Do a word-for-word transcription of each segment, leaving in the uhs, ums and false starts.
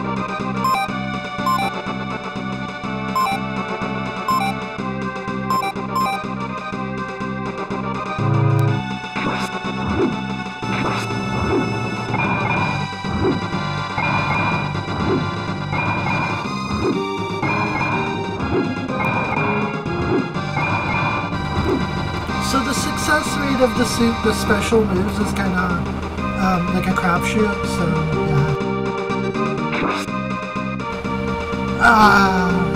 So the success rate of the suit, the special moves is kind of um, like a crapshoot, so yeah. Ah.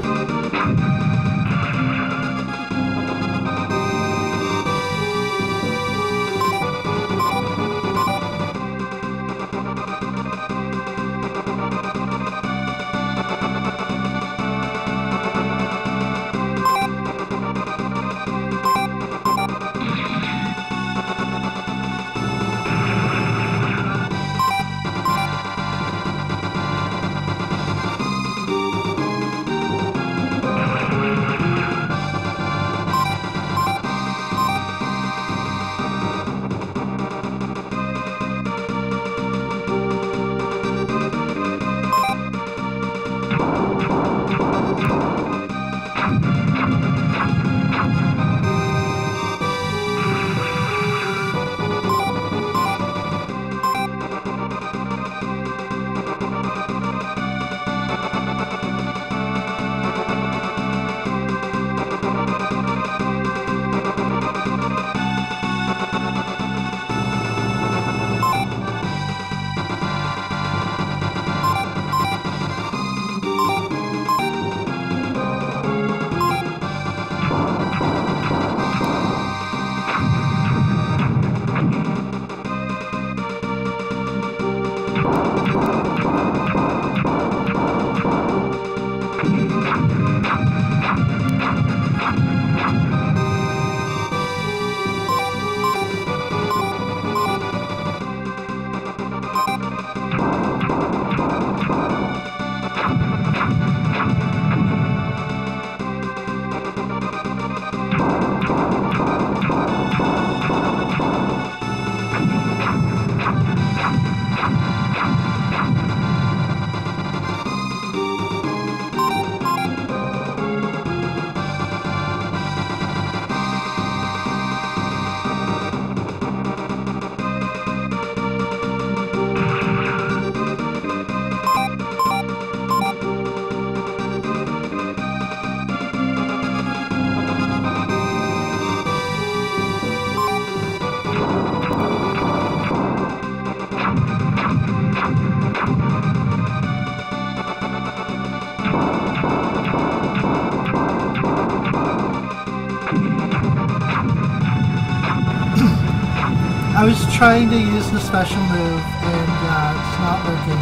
I was trying to use the special move and uh, it's not working.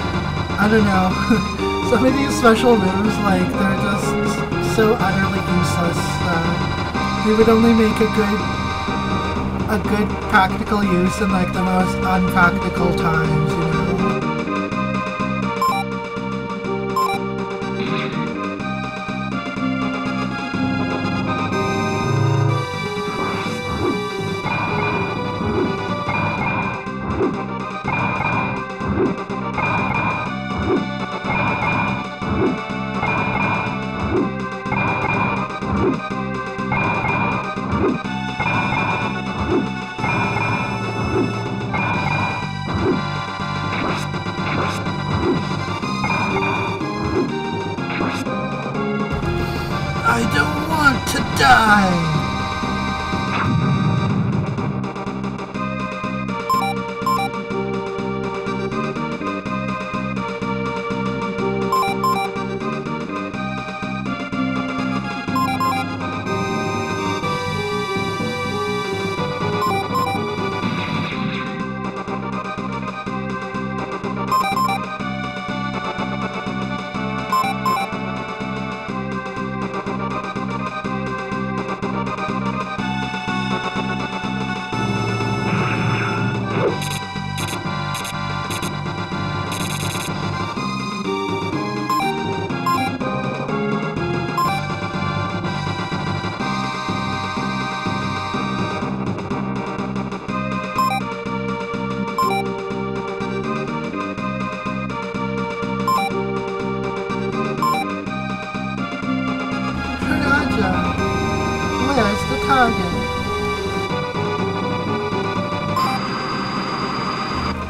I don't know. Some of these special moves, like, they're just so utterly useless. Uh, they would only make a good, a good practical use in like the most unpractical times, you know. I don't want to die!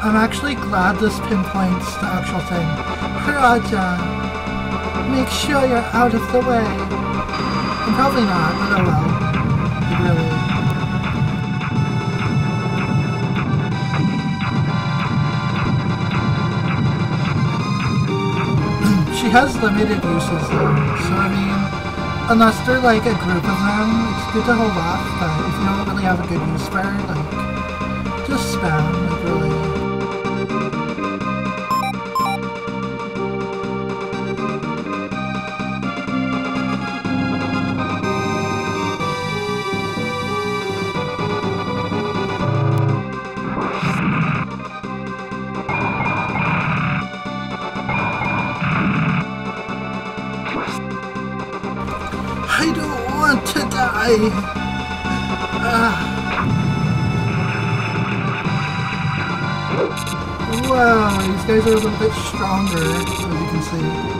I'm actually glad this pinpoints the actual thing. Raja, make sure you're out of the way. I'm probably not, but oh well. It really. She has limited uses though, so I mean, unless they're like a group of them, it's good to hold off, but if you don't really have a good use for her, like, just spam, like really. I don't want to die. Uh. Wow, these guys are a little bit stronger, as you can see.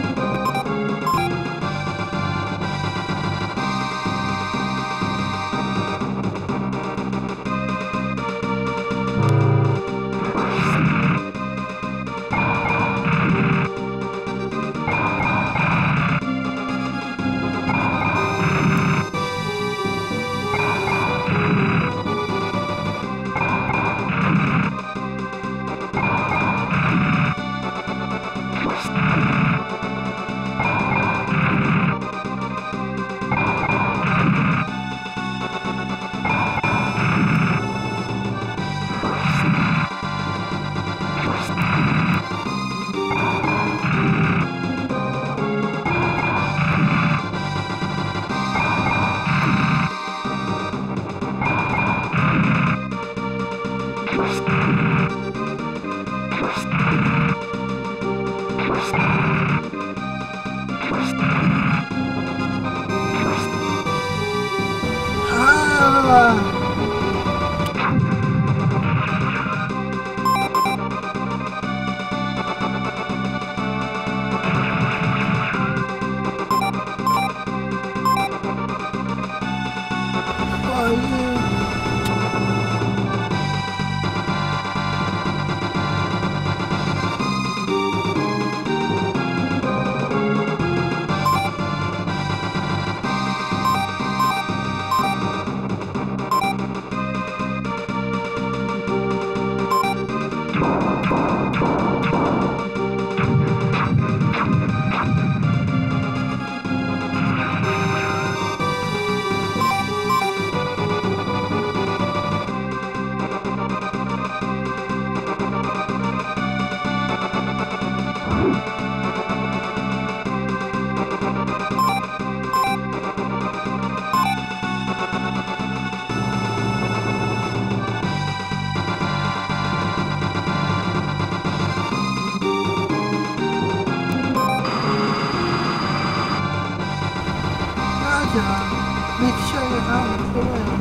Make sure you're out of the way.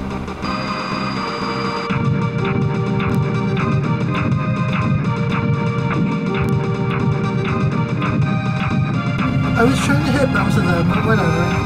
I was trying to hit both of them, but whatever.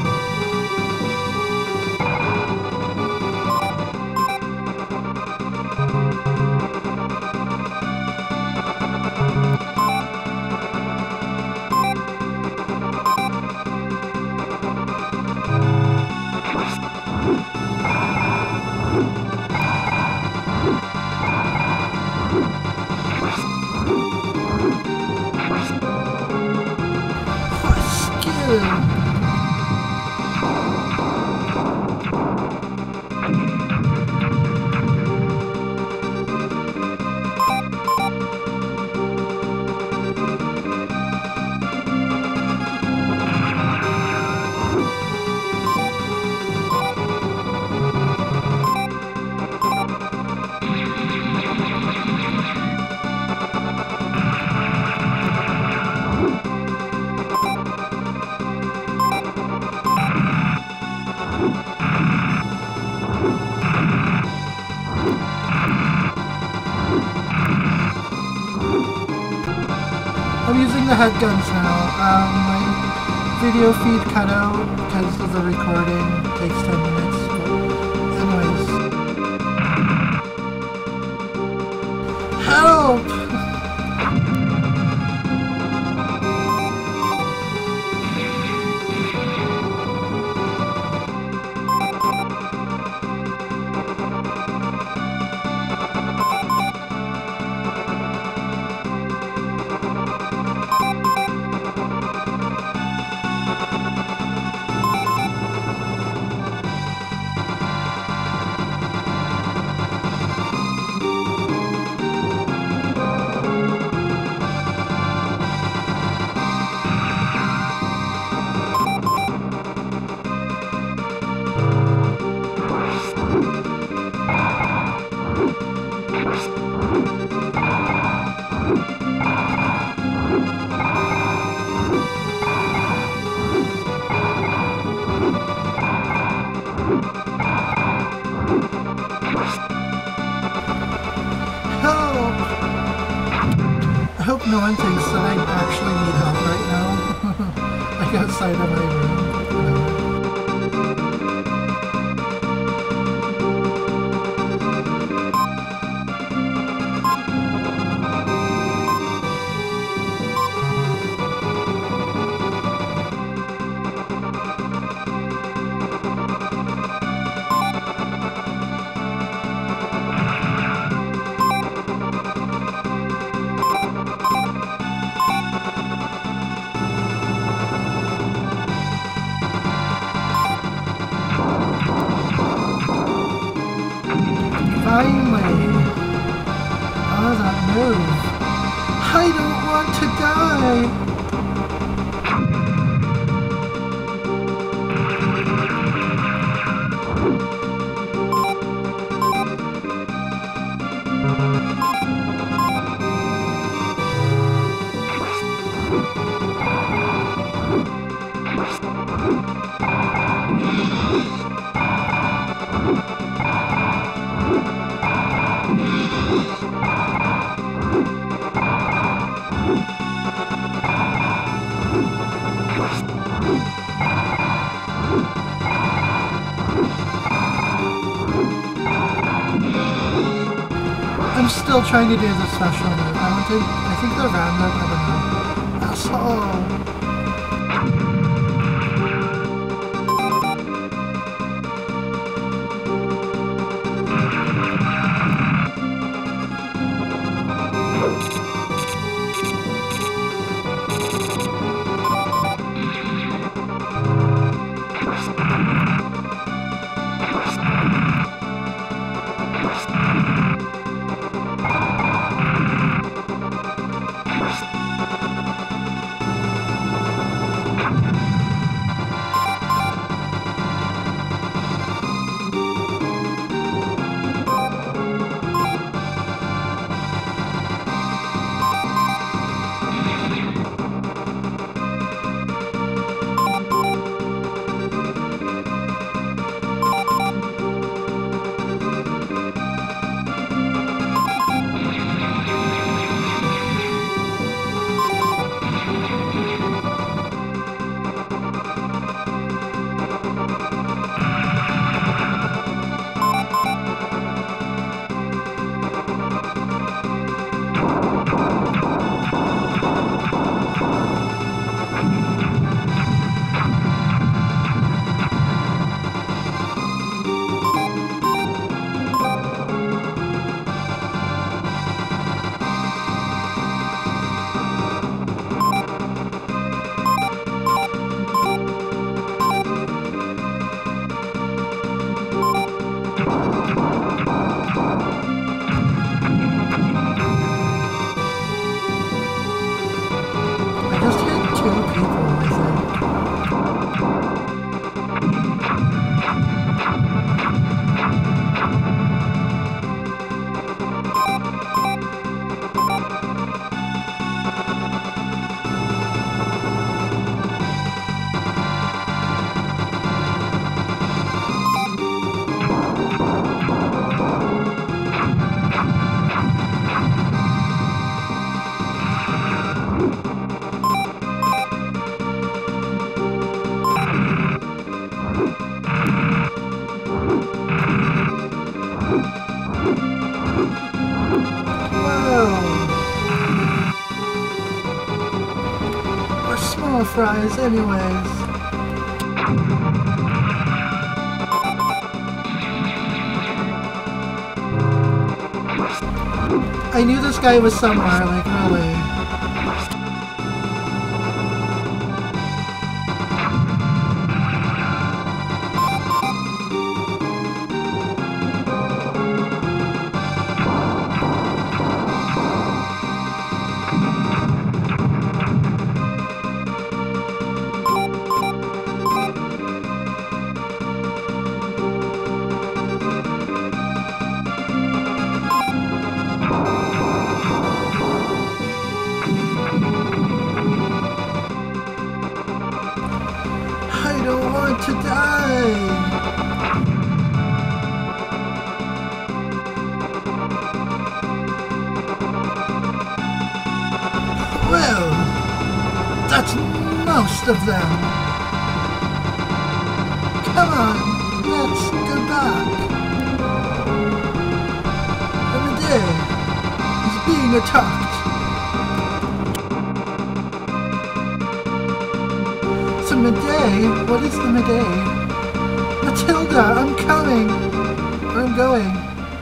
I'm using the head guns now. Um, my video feed cut out because of the recording. It takes ten minutes. But anyways. Help! I hope no one thinks that I actually need help right now. Like outside of my room. Finally! Oh, that move! I don't want to die! I'm still trying to do the special move. I want to. I think they're random. I don't know. Asshole. Whoa! more fries anyways. I knew this guy was somewhere, like really. I don't want to die! Well, that's most of them. Come on, let's go back. The Medea is being attacked. The Medea? What is the Medea? Matilda, I'm coming! Where I'm going.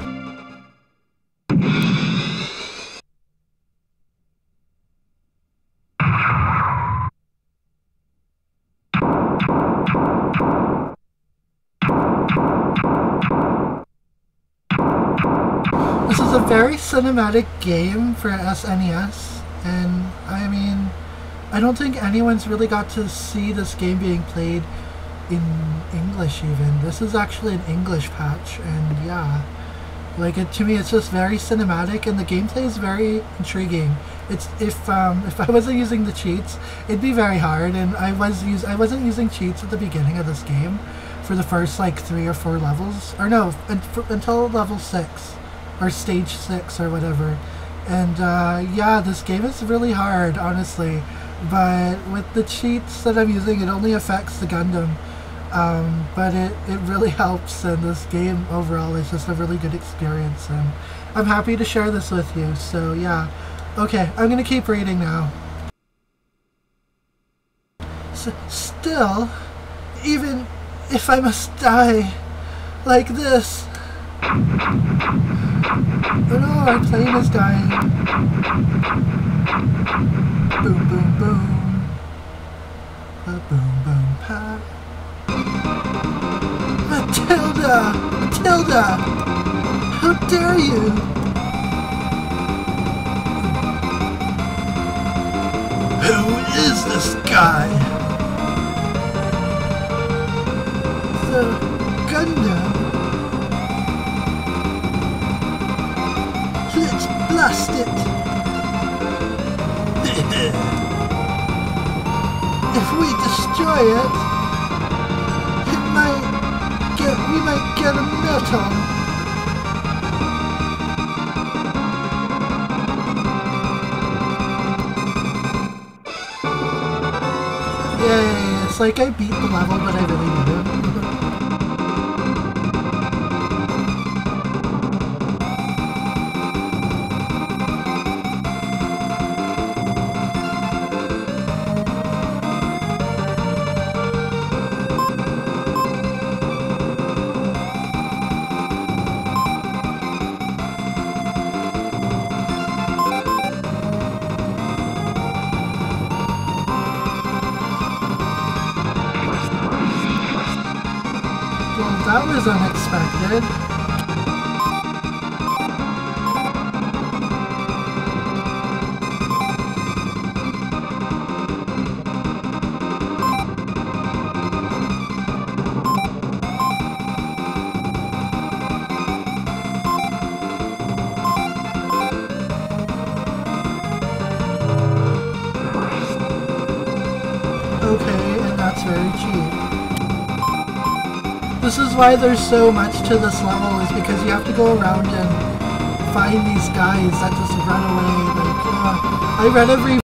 This is a very cinematic game for S N E S, and I mean, I don't think anyone's really got to see this game being played in English even. This is actually an English patch, and yeah, like it, to me it's just very cinematic, and the gameplay is very intriguing. It's if um, if I wasn't using the cheats, it'd be very hard, and I was use I wasn't using cheats at the beginning of this game for the first like three or four levels, or no, until level six or stage six or whatever. And uh, yeah, this game is really hard, honestly. But with the cheats that I'm using, it only affects the Gundam. Um, but it, it really helps, and this game overall is just a really good experience, and I'm happy to share this with you. So yeah, okay, I'm gonna keep reading now. S still, even if I must die like this. Oh no, our plane is dying. Boom, boom, boom. A boom, boom, pa. Matilda! Matilda! How dare you! Who is this guy? The Gundam. Let's blast it! If we destroy it, it might get, we might get a medal. Yay, it's like I beat the level, but I really didn't. That was unexpected. Okay, and that's very cheap. This is why there's so much to this level, is because you have to go around and find these guys that just run away. Like, uh, I read every